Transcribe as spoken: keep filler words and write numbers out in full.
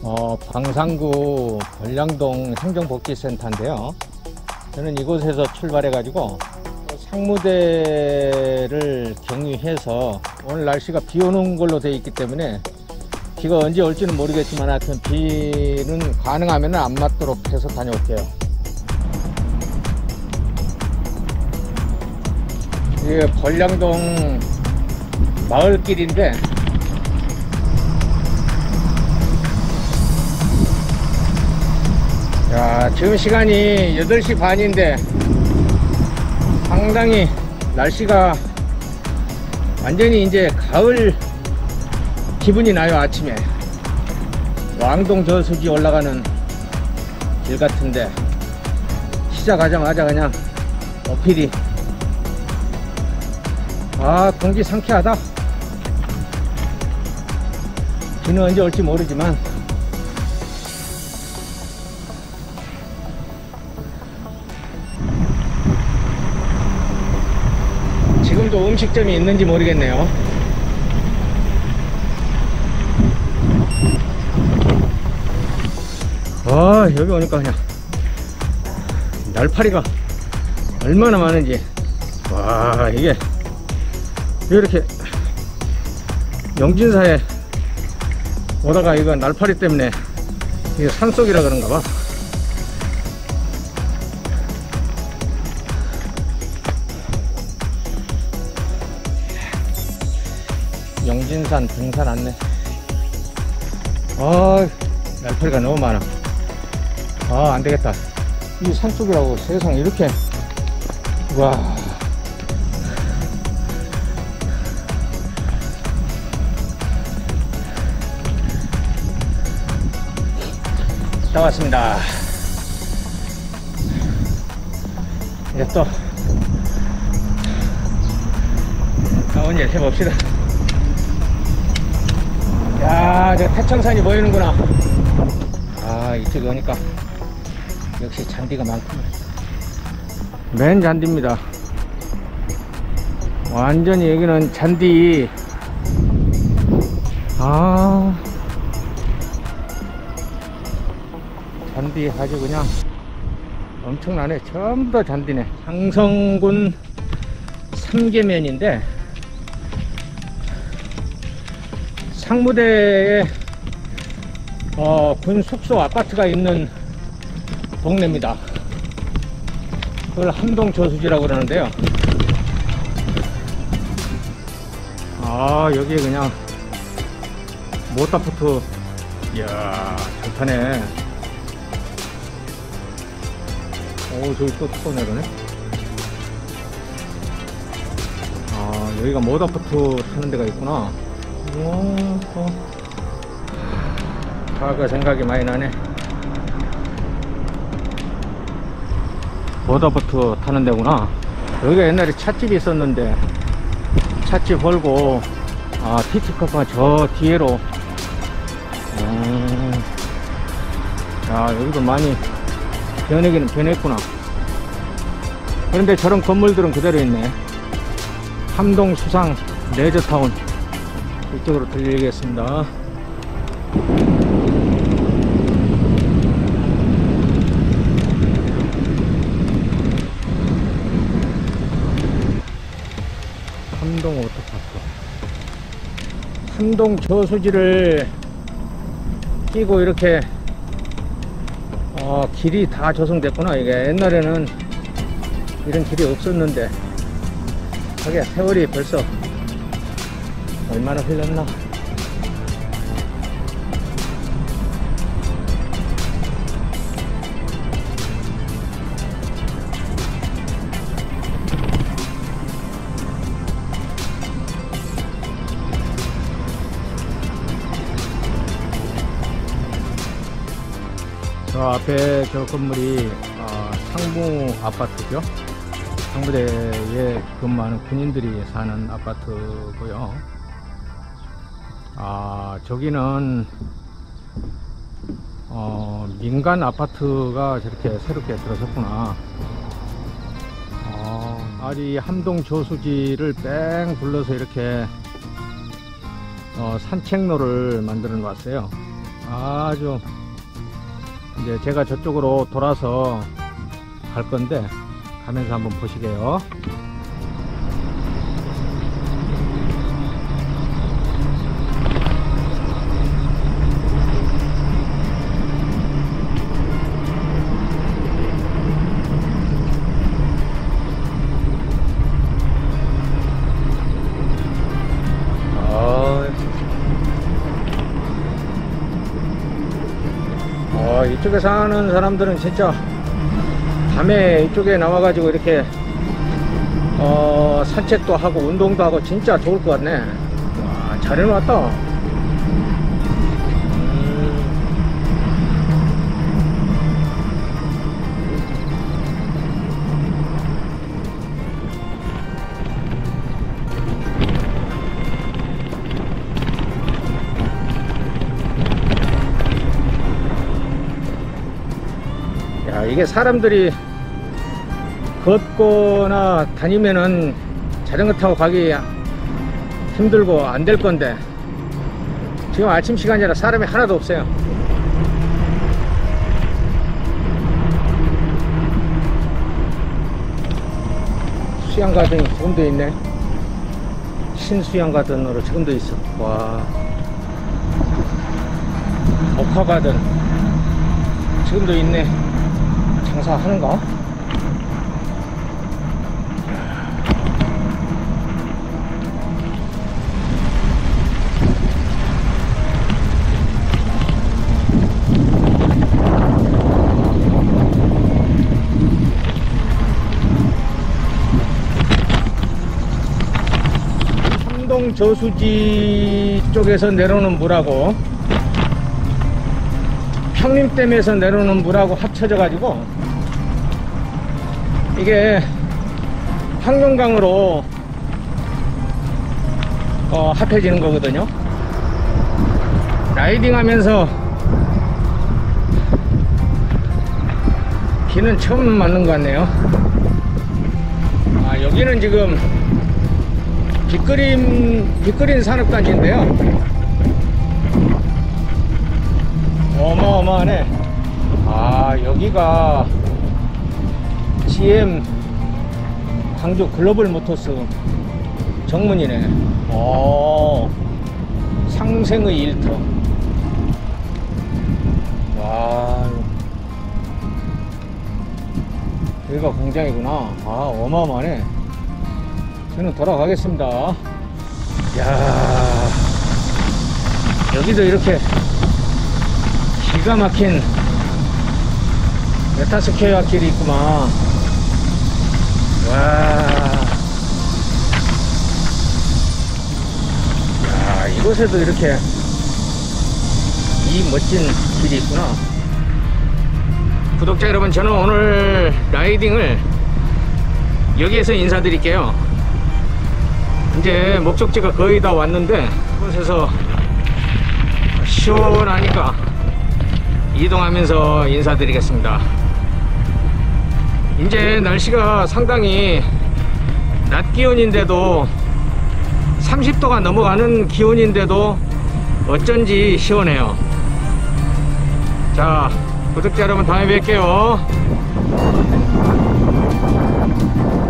어, 광산구 벌량동 행정복지센터인데요. 저는 이곳에서 출발해 가지고 상무대를 경유해서 오늘 날씨가 비 오는 걸로 되어 있기 때문에 비가 언제 올지는 모르겠지만 하여튼 비는 가능하면 안 맞도록 해서 다녀올게요. 이게 벌량동 마을길인데 야, 지금 시간이 여덟 시 반인데 상당히 날씨가 완전히 이제 가을 기분이 나요. 아침에 왕동 저수지 올라가는 길 같은데 시작하자마자 그냥 어필이 아, 공기 상쾌하다. 비는 언제 올지 모르지만 지금도 음식점이 있는지 모르겠네요. 아, 여기 오니까 그냥 날파리가 얼마나 많은지. 와, 이게 이렇게 영진사에 오다가 이거 날파리 때문에 이게 산속이라 그런가 봐. 영진산 등산 안내. 아, 날파리가 너무 많아. 아, 안되겠다. 이 산속이라고 세상 이렇게. 와, 다 왔습니다. 이제 또 나온 일 해봅시다. 야, 저 태청산이 보이는구나. 아, 이쪽에 오니까 역시 잔디가 많구나. 맨 잔디입니다. 완전히 여기는 잔디. 아, 잔디 아주 그냥 엄청나네. 전부 다 잔디네. 상성군 삼계면인데 상무대에 어, 군 숙소 아파트가 있는 동네입니다. 그걸 함동 저수지라고 그러는데요. 아, 여기에 그냥 모타포트. 이야, 좋다네. 오, 저기 또 또 내려네. 아, 여기가 모타포트 타는 데가 있구나. 오, 또 과거 생각이 많이 나네. 모타포트 타는 데구나. 여기가 옛날에 찻집이 있었는데 찻집 벌고, 아, 티티커가 저 뒤에로. 음, 야, 여기도 많이 변하기는 변했구나. 그런데 저런 건물들은 그대로 있네. 함동 수상 레저타운 이쪽으로 들리겠습니다. 함동 워터파크. 함동 저수지를 끼고 이렇게 어, 길이 다 조성됐구나. 이게 옛날에는 이런 길이 없었는데 하게 세월이 벌써 얼마나 흘렀나. 저 앞에 저 건물이 어, 상무 아파트죠. 상무대에 근무하는 군인들이 사는 아파트고요. 아, 저기는 어, 민간 아파트가 저렇게 새롭게 들어섰구나. 어, 아리 함동 저수지를 뺑 둘러서 이렇게 어, 산책로를 만들어 놨어요. 아주 이제 제가 저쪽으로 돌아서 갈 건데 가면서 한번 보시게요. 어, 이쪽에 사는 사람들은 진짜 밤에 이쪽에 나와가지고 이렇게 어, 산책도 하고 운동도 하고 진짜 좋을 것 같네. 와, 잘 해놨다. 야, 이게 사람들이 걷거나 다니면은 자전거 타고 가기 힘들고 안 될 건데 지금 아침 시간이라 사람이 하나도 없어요. 수영 가든이 지금도 있네. 신수영 가든으로 지금도 있어. 와, 옥화 가든 지금도 있네. 장사하는가? 삼동 저수지 쪽에서 내려오는 물하고 평림댐에서 내려오는 물하고 합쳐져 가지고 이게 황룡강으로 어, 합해지는 거거든요. 라이딩 하면서 비는 처음 맞는 것 같네요. 아, 여기는 지금 빅그린, 빅그린 산업단지인데요. 어마어마하네. 아, 여기가 지엠 광주 글로벌 모터스 정문이네. 오, 상생의 일터. 와, 여기가 공장이구나. 아, 어마어마하네. 저는 돌아가겠습니다. 야, 여기도 이렇게 기가 막힌 메타스퀘어 길이 있구만. 와, 야, 이곳에도 이렇게 이 멋진 길이 있구나. 구독자 여러분, 저는 오늘 라이딩을 여기에서 인사드릴게요. 이제 목적지가 거의 다 왔는데 이곳에서 시원하니까 이동하면서 인사드리겠습니다. 이제 날씨가 상당히 낮 기온인데도 삼십 도가 넘어가는 기온인데도 어쩐지 시원해요. 자, 구독자 여러분, 다음에 뵐게요.